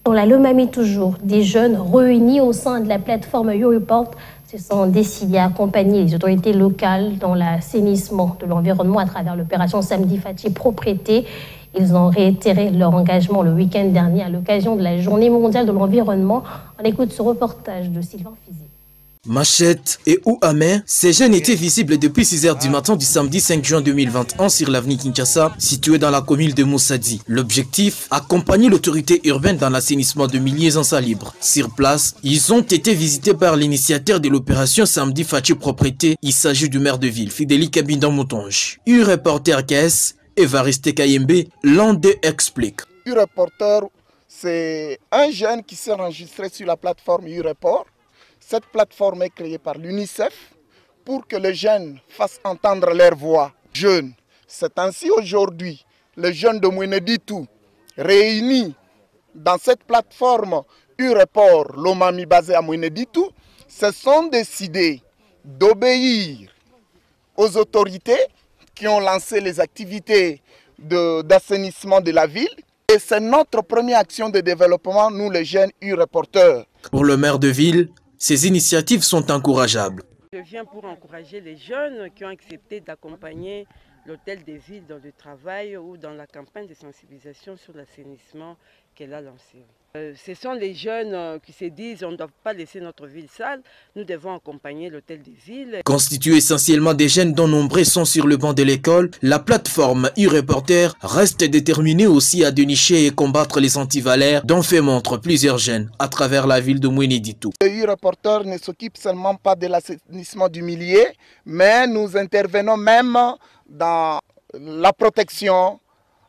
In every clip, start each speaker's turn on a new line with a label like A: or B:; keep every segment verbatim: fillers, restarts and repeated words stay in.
A: Dans la Lomami toujours, des jeunes réunis au sein de la plateforme YouReport se sont décidés à accompagner les autorités locales dans l'assainissement de l'environnement à travers l'opération Samedi Fachi Propreté. Ils ont réitéré leur engagement le week-end dernier à l'occasion de la Journée mondiale de l'environnement. On écoute ce reportage de Sylvain Fizet.
B: Machette et ou à main, ces jeunes étaient visibles depuis six heures du matin du samedi cinq juin deux mille vingt et un sur l'avenue Kinshasa, située dans la commune de Moussadi. L'objectif, accompagner l'autorité urbaine dans l'assainissement de milliers insalubres. Sur place, ils ont été visités par l'initiateur de l'opération Samedi Fachi Propreté. Il s'agit du maire de ville, Fidéli Kabinda Moutonge. U-Reporter K S, Evariste Kayembe, l'un d'eux explique.
C: U-Reporter, c'est un jeune qui s'est enregistré sur la plateforme U-Report. Cette plateforme est créée par l'UNICEF pour que les jeunes fassent entendre leur voix. Jeunes, c'est ainsi aujourd'hui, les jeunes de Mouénéditou, réunis dans cette plateforme U-Report, Lomami basée à Mouénéditou, se sont décidés d'obéir aux autorités qui ont lancé les activités d'assainissement de, de la ville. Et c'est notre première action de développement, nous les jeunes U-Reporters.
B: Pour le maire de ville, ces initiatives sont encourageables.
D: Je viens pour encourager les jeunes qui ont accepté d'accompagner l'hôtel des villes dans le travail ou dans la campagne de sensibilisation sur l'assainissement qu'elle a lancée. Euh, ce sont les jeunes euh, qui se disent on ne doit pas laisser notre ville sale, nous devons accompagner l'hôtel des villes.
B: Constituée essentiellement des jeunes dont nombreux sont sur le banc de l'école, la plateforme U-Reporter reste déterminée aussi à dénicher et combattre les antivalaires dont fait montre plusieurs jeunes à travers la ville de Mouénéditou.
C: Le U-Reporter ne s'occupe seulement pas de l'assainissement du milieu, mais nous intervenons même dans la protection,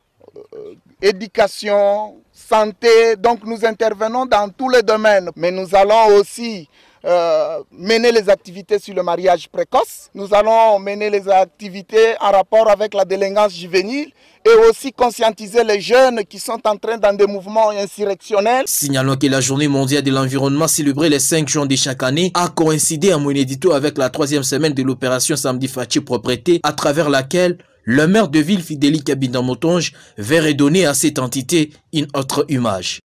C: euh, éducation, santé, donc nous intervenons dans tous les domaines. Mais nous allons aussi euh, mener les activités sur le mariage précoce. Nous allons mener les activités en rapport avec la délinquance juvénile et aussi conscientiser les jeunes qui sont en train dans des mouvements insurrectionnels.
B: Signalons que la journée mondiale de l'environnement célébrée le cinq juin de chaque année a coïncidé à Mouénéditou avec la troisième semaine de l'opération Samedi Fachi Propreté, à travers laquelle le maire de ville Fidéli Kabinda Moutonge veut redonner à cette entité une autre image.